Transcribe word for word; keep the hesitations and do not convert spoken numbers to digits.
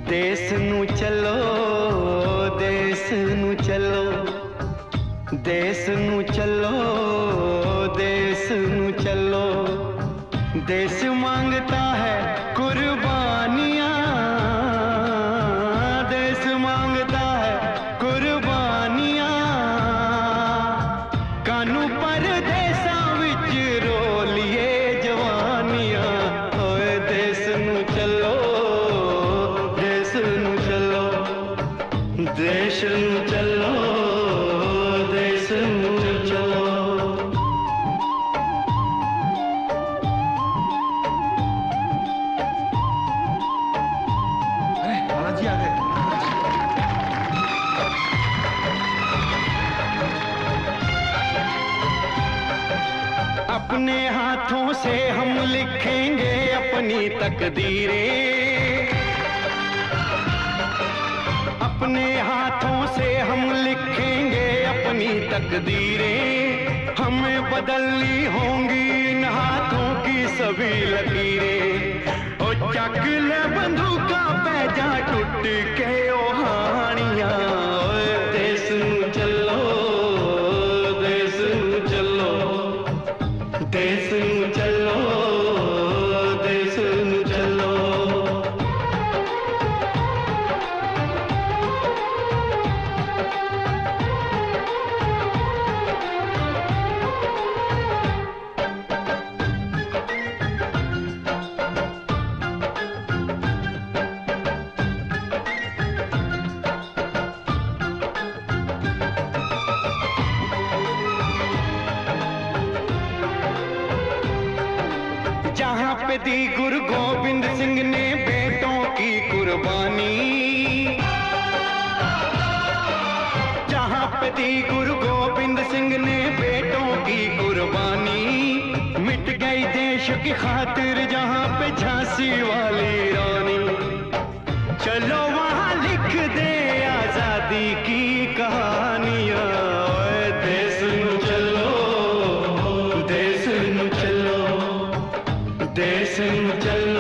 देश नू चलो, देश नू चलो, देश नू चलो, देश नू चलो। देश मांगता है कुर्बानियां, देश मांगता है कुर्बानियां। कानू पर देशा विच रोलिए जवानियां। ओए देश नू चलो, देश नू चलो, देश नू चलो, देश नू चलो। अरे बालाजी आ गए। अपने हाथों से हम लिखेंगे अपनी तकदीरें, अपने हाथों से हम लिखेंगे अपनी तकदीरें। हमें बदलनी होंगी इन हाथों की सभी लकीरें। ओ चक ले बंदूका पैजा टूट के ओ हानियां। ओए देश नू चलो, देश नू चलो, देश नू चलो, देश नू चलो। जहाँ पे दी गुरु गोविंद सिंह ने बेटों की कुर्बानी, जहाँ पे दी गुरु गोविंद सिंह ने बेटों की कुर्बानी। मिट गई देश की खातिर जहाँ पे झांसी वाली रानी। चलो वहाँ लिख दे आजादी की कहानियाँ। ओए देश नू चलो, देश नू चलो, देश नू चलो।